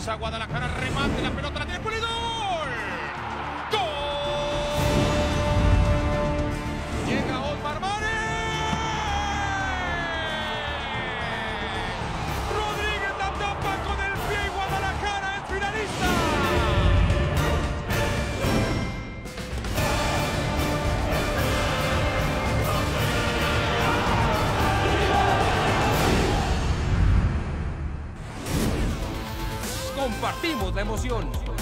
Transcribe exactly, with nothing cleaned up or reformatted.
Avanza Guadalajara, remate, la pelota la tiene Pulido. ¡Gol! ¡Gol! Llega Osmar Mares. Rodríguez la tapa con el pie y Guadalajara es finalista. Compartimos la emoción.